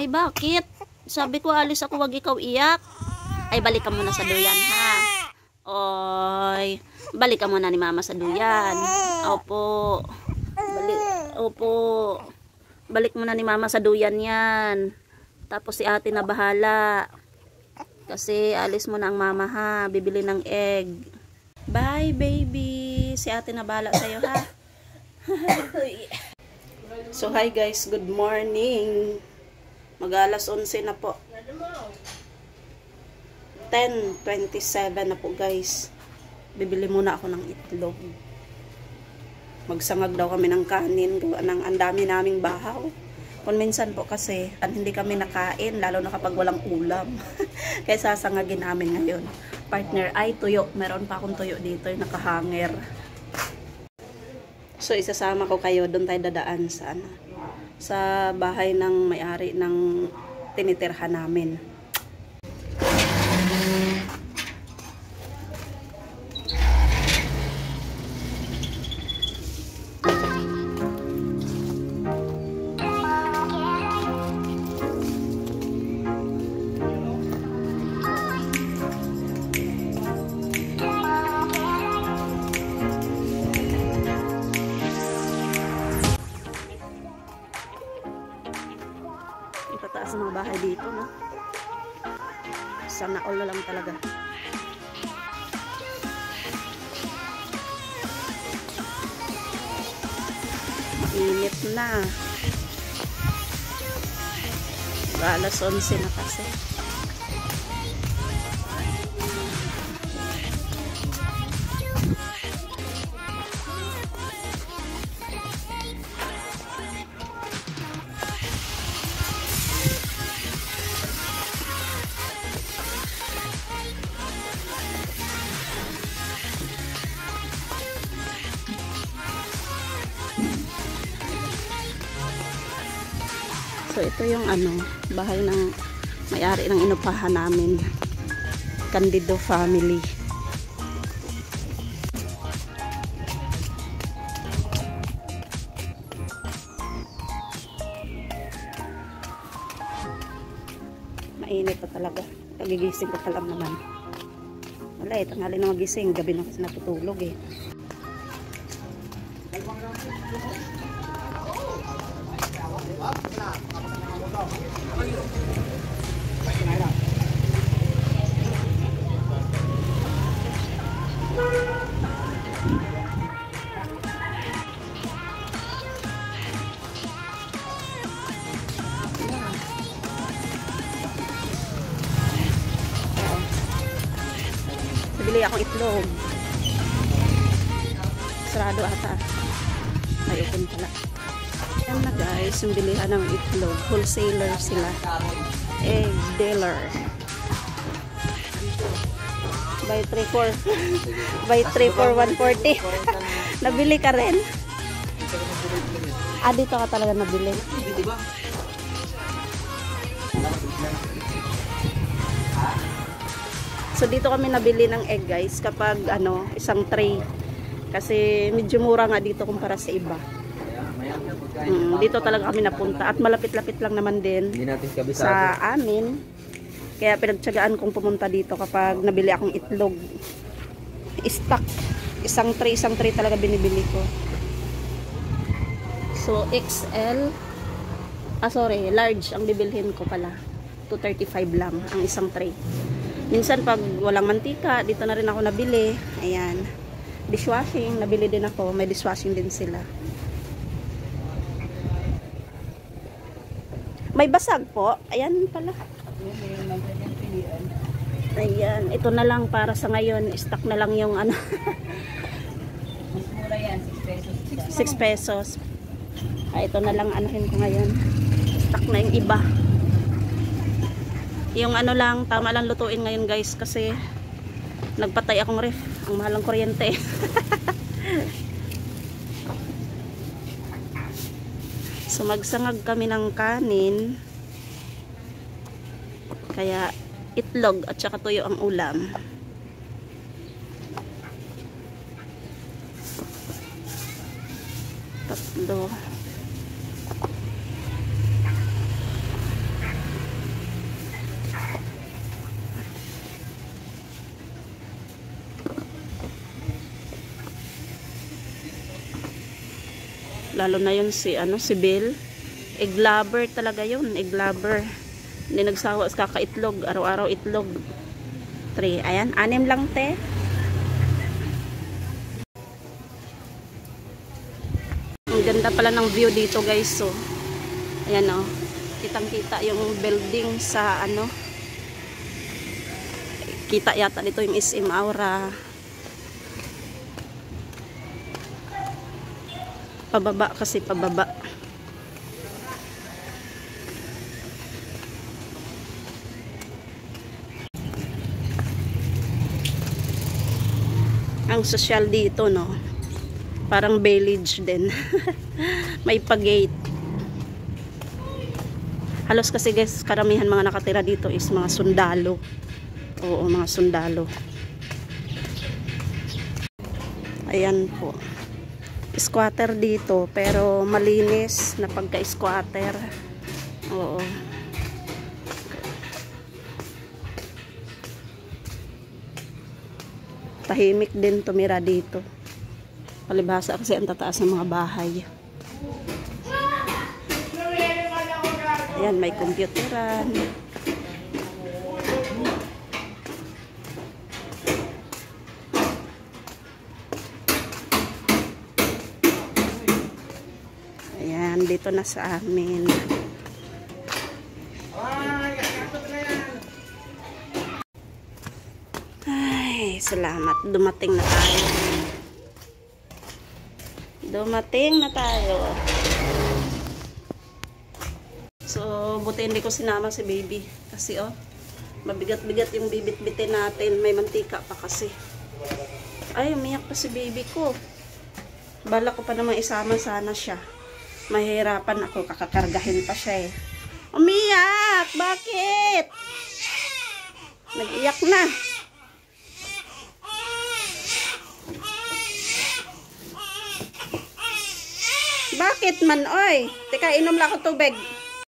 Ay, bakit? Sabi ko, alis ako, wag ikaw iyak. Ay, balik ka muna sa duyan, ha? Oy, balik ka muna ni mama sa duyan. Opo. Opo. Balik muna ni mama sa duyan yan. Tapos si ate na bahala. Kasi alis mo na ang mama, ha? Bibili ng egg. Bye, baby. Si ate na bahala sa'yo, ha? So, hi guys. Good morning. Mag-alas 11 na po. 10:27 na po guys. Bibili muna ako ng itlog. Magsangag daw kami ng kanin. Ang dami naming bahaw. Kung minsan po kasi hindi kami nakain, lalo na kapag walang ulam. Kaya sasangagin namin ngayon. Partner, ay tuyo. Meron pa akong tuyo dito yung nakahanger. So isasama ko kayo. Doon tayo dadaan sa bahay ng may-ari ng tinitirhan namin. Ipataas ang mga bahay dito, no? Sana all na lang talaga. Mainit na. Alas 11 na kasi. So ito yung bahay ng may-ari ng inupahan namin. Candido family. Mainit pa talaga. Pagigising ko pa lang naman. Wala eh, tanghali na magising. Gabi na kasi natutulog eh. Bili akong itlog. Sarado ata. Ay, open pala. Yan na guys, yung bilihan ng itlog. Wholesaler sila. Egg dealer. Buy 3 for buy 3 for 140. Nabili ka rin? Ah, dito ka talaga nabili. So dito kami nabili ng egg guys kapag isang tray. Kasi medyo mura nga dito kumpara sa iba. Dito talaga kami napunta at malapit-lapit lang naman din sa amin. Kaya pinagtiyagaan kong pumunta dito kapag nabili akong itlog. Stock. Isang tray talaga binibili ko. So XL. Large ang bibilhin ko pala. 235 lang ang isang tray. Minsan pag walang mantika, dito na rin ako nabili. Ayan. Dishwashing, nabili din ako. May dishwashing din sila. May basag po. Ayan pala. Ayan. Ito na lang para sa ngayon. Stock na lang yung Mas mura yan. 6 pesos. 6 pesos. Ito na lang anuhin ko ngayon. Stock na yung iba. Yung lang, tama lang lutuin ngayon guys kasi nagpatay akong ref. Ang mahal ng kuryente. So magsangag kami ng kanin. Kaya itlog at saka tuyo ang ulam. Tatlo. Lalo na yun si, si Bill. Egg lover talaga yun. Egg lover. Hindi nagsawa sa kakaitlog. Araw-araw itlog. 3. Ayan. 6 lang, te. Ang ganda pala ng view dito, guys. So, ayan o. Kitang-kita yung building sa kita yata dito yung SM Aura. Pababa kasi, pababa. Ang social dito, no? Parang village din. May pa-gate. Halos kasi guys, karamihan mga nakatira dito is mga sundalo. Oo, mga sundalo. Ayan po. Squatter dito, pero malinis na pagka-squatter. Oo. Tahimik din tumira dito. Palibhasa kasi ang tataas ng mga bahay. Ayan, may computeran. Ayan, dito na sa amin. Salamat. Dumating na tayo. Dumating na tayo. So, buti hindi ko sinama si baby. Kasi, mabigat-bigat yung bibit-bitin natin. May mantika pa kasi. Ay, umiyak pa si baby ko. Bala ko pa naman isama sana siya. Mahirapan ako. Kakakargahin pa siya eh. Umiyak! Bakit? Nag-iyak na. Bakit man, oy? Teka, inom lang ako tubig.